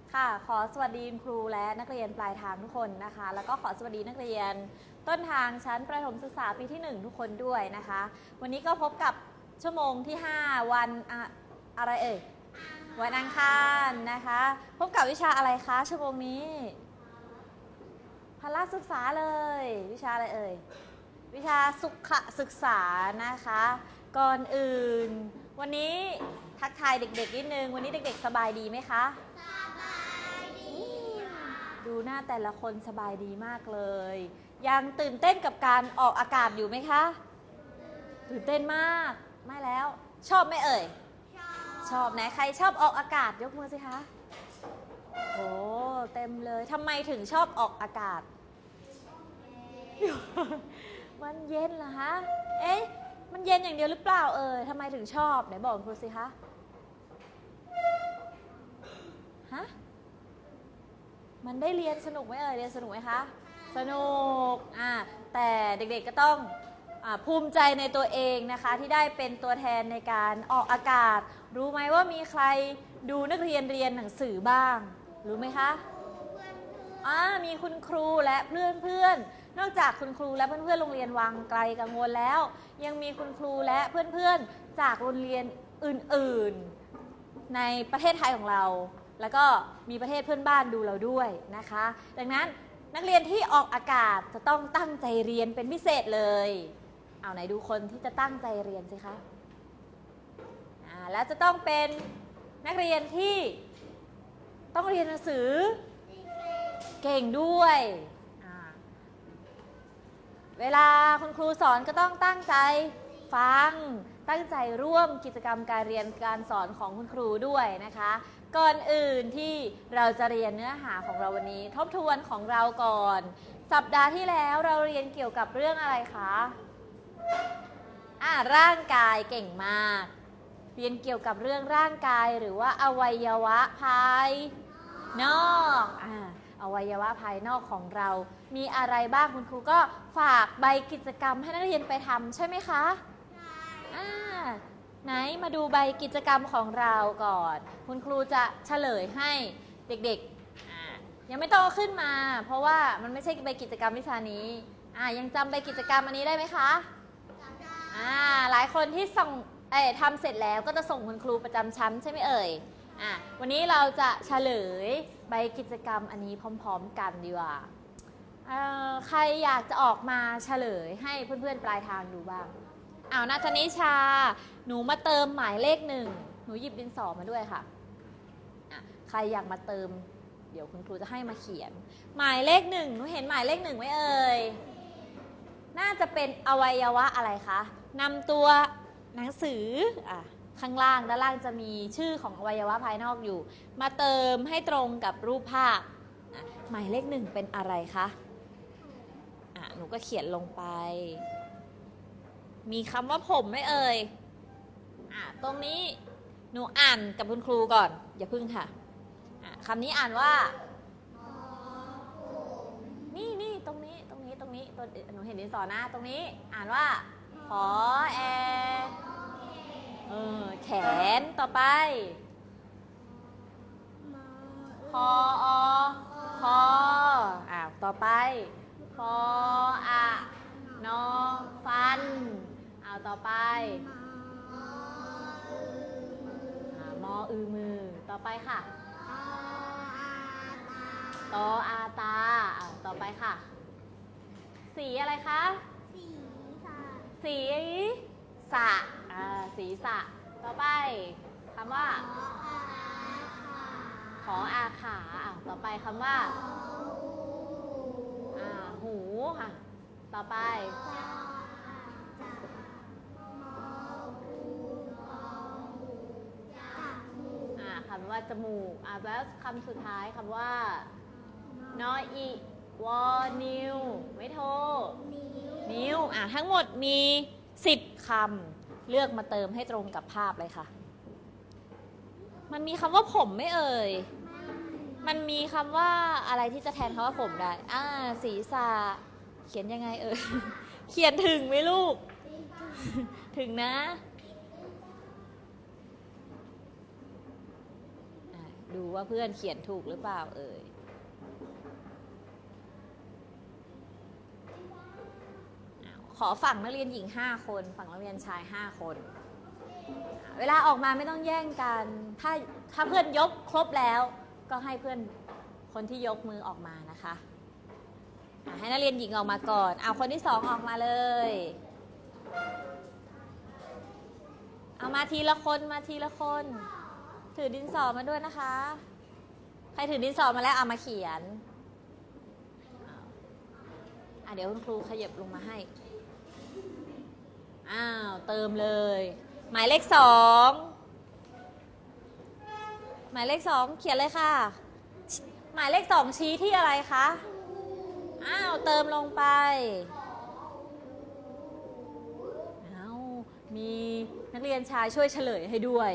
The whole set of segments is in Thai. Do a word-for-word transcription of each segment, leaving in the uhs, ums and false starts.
ค่ะขอสวัสดีครูและนักเรียนปลายทางทุกคนนะคะแล้วก็ขอสวัสดีนักเรียนต้นทางชั้นประถมศึกษาปีที่หนึ่งทุกคนด้วยนะคะวันนี้ก็พบกับชั่วโมงที่ห้าวันอะอะไรเอ่ยวันอังคารนะคะพบกับวิชาอะไรคะชั่วโมงนี้พละศึกษาเลยวิชาอะไรเอ่ยวิชาสุขศึกษานะคะก่อนอื่นวันนี้ทักทายเด็กๆนิดนึงวันนี้เด็กๆสบายดีไหมคะดูหน้าแต่ละคนสบายดีมากเลยยังตื่นเต้นกับการออกอากาศอยู่ไหมคะตื่นเต้นมากไม่แล้วชอบไหมเอ่ยชอบชอบนะใครชอบออกอากาศยกมือสิคะโอ้เต็มเลยทำไมถึงชอบออกอากาศมันเย็นเหรอคะเอ๊ะมันเย็นอย่างเดียวหรือเปล่าเอ่ยทำไมถึงชอบไหนบอกครูสิคะฮะมันได้เรียนสนุกไหมเอ่ยเรียนสนุกไหมคะสนุกอ่าแต่เด็กๆก็ต้องอ่าภูมิใจในตัวเองนะคะที่ได้เป็นตัวแทนในการออกอากาศรู้ไหมว่ามีใครดูนักเรียนเรียนหนังสือบ้างรู้ไหมคะอ่ามีคุณครูและเพื่อนเพื่อนนอกจากคุณครูและเพื่อนๆโรงเรียนวังไกลกังวลแล้วยังมีคุณครูและเพื่อนๆจากโรงเรียนอื่นๆในประเทศไทยของเราแล้วก็มีประเทศเพื่อนบ้านดูเราด้วยนะคะดังนั้นนักเรียนที่ออกอากาศจะต้องตั้งใจเรียนเป็นพิเศษเลยเอาไหนดูคนที่จะตั้งใจเรียนสิคะอ่าแล้วจะต้องเป็นนักเรียนที่ต้องเรียนหนังสือเก่งด้วยเวลาคุณครูสอนก็ต้องตั้งใจฟังตั้งใจร่วมกิจกรรมการเรียนการสอนของคุณครูด้วยนะคะก่อนอื่นที่เราจะเรียนเนื้อหาของเราวันนี้ทบทวนของเราก่อนสัปดาห์ที่แล้วเราเรียนเกี่ยวกับเรื่องอะไรคะอ่าร่างกายเก่งมากเรียนเกี่ยวกับเรื่องร่างกายหรือว่าอวัยวะภายนอกอ่าอวัยวะภายนอกของเรามีอะไรบ้างคุณครูก็ฝากใบกิจกรรมให้นักเรียนไปทำใช่ไหมคะใช่ไหนมาดูใบกิจกรรมของเราก่อนคุณครูจะเฉลยให้เด็กๆยังไม่ต้องขึ้นมาเพราะว่ามันไม่ใช่ใบกิจกรรมวิชานี้ยังจำใบกิจกรรมอันนี้ได้ไหมคะอ่าหลายคนที่ส่งเอ่ยทำเสร็จแล้วก็จะส่งคุณครูประจำชั้นใช่ไหมเอ่ยอ่ะวันนี้เราจะเฉลยใบกิจกรรมอันนี้พร้อมๆกันดีกว่าใครอยากจะออกมาเฉลยให้เพื่อนๆปลายทางดูบ้างอ้าวนัทนิชาหนูมาเติมหมายเลขหนึ่งหนูหยิบดินสอมาด้วยค่ะใครอยากมาเติมเดี๋ยวคุณครูจะให้มาเขียนหมายเลขหนึ่งหนูเห็นหมายเลขหนึ่งไหมเอ่ยน่าจะเป็นอวัยวะอะไรคะนำตัวหนังสืออ่ะข้างล่างด้านล่างจะมีชื่อของอวัยวะภายนอกอยู่มาเติมให้ตรงกับรูปภาพหมายเลขหนึ่งเป็นอะไรคะอ่ะหนูก็เขียนลงไปมีคำว่าผมไหมเอ่ยอ่ะตรงนี้หนูอ่านกับคุณครูก่อนอย่าพึ่งค่ะอ่ะคำนี้อ่านว่านี่นี่ตรงนี้ตรงนี้ตรงนี้ตัวหนูเห็นดินสอหน้าตรงนี้อ่านว่าขอแอเออแขนต่อไปคออคออ่าต่อไปคออะนอฟันเอาต่อไปมออือมือต่อไปค่ะตออาตาอ่าต่อไปค่ะสีอะไรคะสีสะสีสะอ่าสีสะต่อไปคำว่าขออาขาอ่าต่อไปคำว่าอ่าหูค่ะต่อไปอ่าคำว่าจมูกอ่าแล้วคำสุดท้ายคำว่านออีวอนิวไม่โทนิ้วอ่ะทั้งหมดมีสิบคำเลือกมาเติมให้ตรงกับภาพเลยค่ะมันมีคำว่าผมไม่เอ่ยมันมีคำว่าอะไรที่จะแทนคำว่าผมได้อ่าศีรษะเขียนยังไงเอ่ยเขียนถึงไหมลูกถึงนะดูว่าเพื่อนเขียนถูกหรือเปล่าเอ่ยขอฝั่งนักเรียนหญิงห้าคนฝั่งนักเรียนชายห้าคนเวลาออกมาไม่ต้องแย่งกันถ้าถ้าเพื่อนยกครบแล้วก็ให้เพื่อนคนที่ยกมือออกมานะคะให้นักเรียนหญิงออกมาก่อนเอาคนที่สองออกมาเลยเอามาทีละคนมาทีละคนถือดินสอมาด้วยนะคะใครถือดินสอมาแล้วเอามาเขียนอ่ะเดี๋ยวคุณครูขยับลงมาให้อ้าวเติมเลยหมายเลขสองหมายเลขสองเขียนเลยค่ะหมายเลขสองชี้ที่อะไรคะอ้าวเติมลงไปอ้าวมีนักเรียนชายช่วยเฉลยให้ด้วย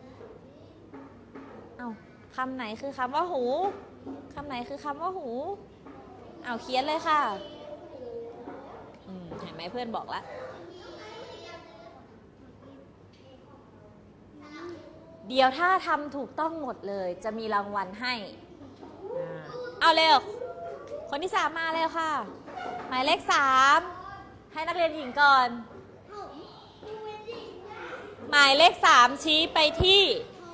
อ้าวคำไหนคือคำว่าหูคำไหนคือคำว่าหูอ้าวเขียนเลยค่ะอืมเห็นไหมเพื่อนบอกแล้วเดี๋ยวถ้าทำถูกต้องหมดเลยจะมีรางวัลให้เอาเร็วคนที่สามมาเร็วค่ะหมายเลขสามให้นักเรียนหญิงก่อนหมายเลขสามชี้ไปที่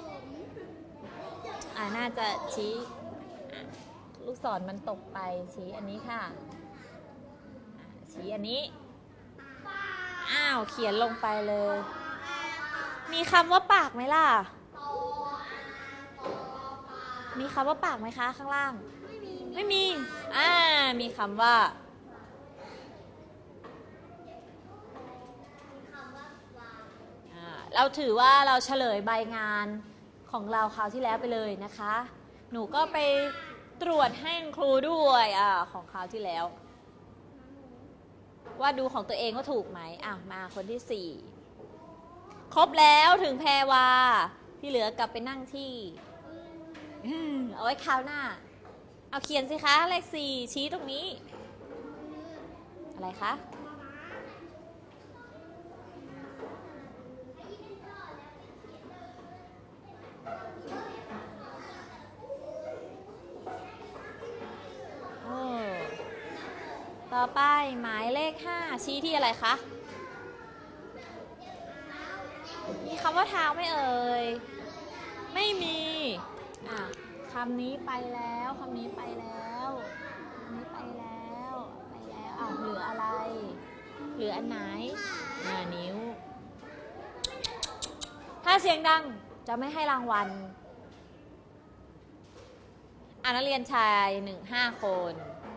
อ่าน่าจะชี้ลูกศรมันตกไปชี้อันนี้ค่ะชี้อันนี้อ้าวเขียนลงไปเลยมีคำว่าปากไหมล่ะมีคำว่าปากไหมคะข้างล่างไม่มีอ่ามีคำว่าเราถือว่าเราเฉลยใบงานของเราคราวที่แล้วไปเลยนะคะหนูก็ไปตรวจให้ครูด้วยอ่าของคราวที่แล้วว่าดูของตัวเองว่าถูกไหมอ่ะมาคนที่สี่ครบแล้วถึงแพรวาที่เหลือกลับไปนั่งที่เอาไว้คราวหน้าเอาเขียนสิคะเลขสี่ชี้ตรงนี้อะไรคะต่อไปหมายเลขห้าชี้ที่อะไรคะมีคำว่าเท้าไหมเอ่ยไม่มีอ่ะคำนี้ไปแล้วคำนี้ไปแล้วคำนี้ไปแล้วไปแล้วอ้าวเหลืออะไรเหลืออันไหนอ่านิ้วถ้าเสียงดังจะไม่ให้รางวัลอ่านักเรียนชายหนึ่งห้าคน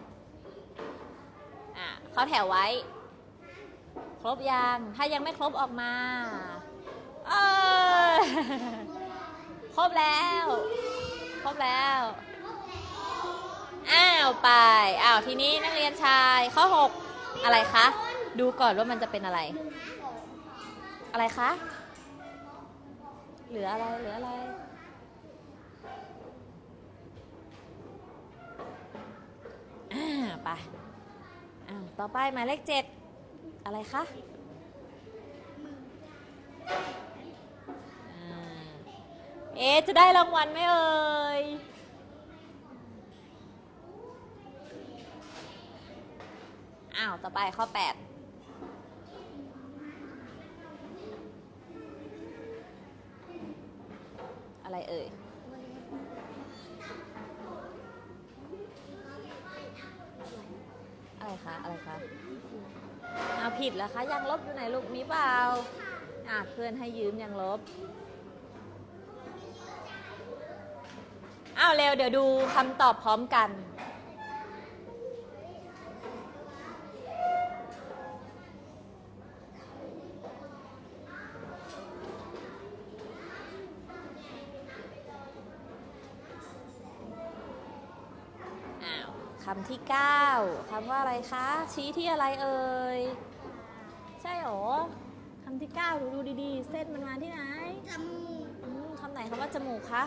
อ่ะเขาแถวไว้ครบยังถ้ายังไม่ครบออกมาเออครบแล้วครบแล้วอ้าวไปอ้าวทีนี้นักเรียนชายข้อหกอะไรคะดูก่อนว่ามันจะเป็นอะไรอะไรคะเหลืออะไรเหลืออะไรอ่าไปอ้าวต่อไปหมายเลขเจ็ดอะไรคะเอ๊ะจะได้รางวัลไหมเอ่ยอ้าวต่อไปข้อแปดอะไรเอ่ยอะไรคะอะไรคะเอาผิดแล้วคะยังลบอยู่ไหนลูกมีเปล่าอ่ะเพื่อนให้ยืมยังลบอ้าวเร็วเดี๋ยวดูคำตอบพร้อมกันอ้าวคำที่เก้าคำว่าอะไรคะชี้ที่อะไรเอ่ยใช่หรอคำที่เก้าดูดูดีๆเส้นมันมาที่ไหนจมูกคำไหนคำว่าจมูกคะ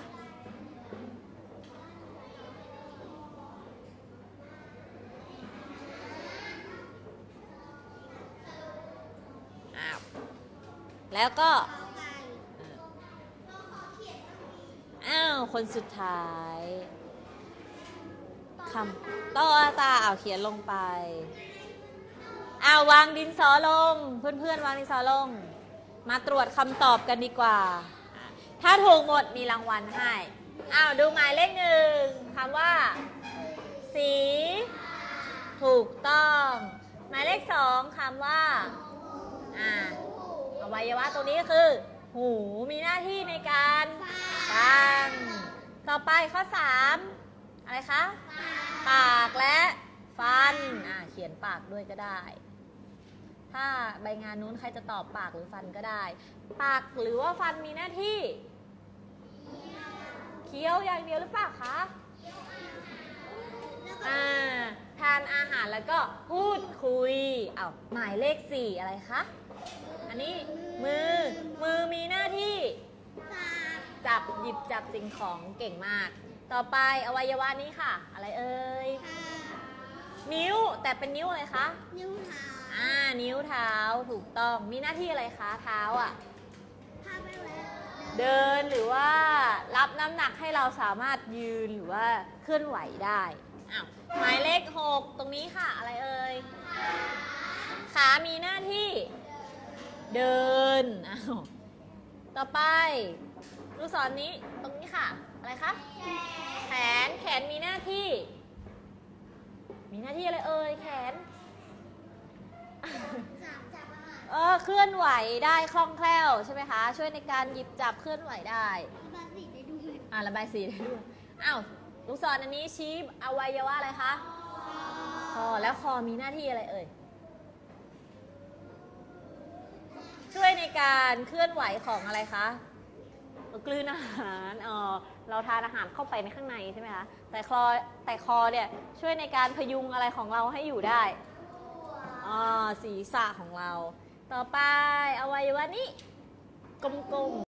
แล้วก็อ้าวคคนสุดท้ายคำต่อตาเอาเขียนลงไปเอาวางดินสอลงเพื่อนๆวางดินสอลงมาตรวจคำตอบกันดีกว่าถ้าถูกหมดมีรางวัลให้อ้าวดูหมายเลขหนึ่งคำว่าสีถูกต้องหมายเลขสองคำว่าอ่าอวัยวะตรงนี้ก็คือหูมีหน้าที่ในการฟังต่อไปข้อสามอะไรคะปากและฟันอ่าเขียนปากด้วยก็ได้ถ้าใบงานนู้นใครจะตอบปากหรือฟันก็ได้ปากหรือว่าฟันมีหน้าที่เคี้ยวอย่างเดียวหรือเปล่าคะอ่าทานอาหารแล้วก็พูดคุยเอาหมายเลขสี่อะไรคะอันนี้มือมือมีหน้าที่จับหยิบจับสิ่งของเก่งมากต่อไปอวัยวะนี้ค่ะอะไรเอ่ยนิ้วแต่เป็นนิ้วอะไรคะนิ้วเท้าอ่านิ้วเท้าถูกต้องมีหน้าที่อะไรคะเท้าอ่ะเดินหรือว่ารับน้ำหนักให้เราสามารถยืนหรือว่าเคลื่อนไหวได้อ้าวหมายเลขหกตรงนี้ค่ะอะไรเอ่ยขามีหน้าที่เดินอ้าวต่อไปลูกศรนี้ตรงนี้ค่ะอะไรคะแขนแขนมีหน้าที่มีหน้าที่อะไรเอ่ยแขนเออเคลื่อนไหวได้คล่องแคล่วใช่ไหมคะช่วยในการหยิบจับเคลื่อนไหวได้ระบายสีได้ด้วยอ่าระบายสีได้ด้วยอ้าวลูกศรอันนี้ชี้อวัยวะอะไรคะคอแล้วคอมีหน้าที่อะไรเอ่ยช่วยในการเคลื่อนไหวของอะไรคะกลืนอาหารอ๋อเราทานอาหารเข้าไปในข้างในใช่ไหมคะแต่คอแต่คอเนี่ยช่วยในการพยุงอะไรของเราให้อยู่ได้อ๋อศีรษะของเราต่อไปอวัยวะนี้กลมๆ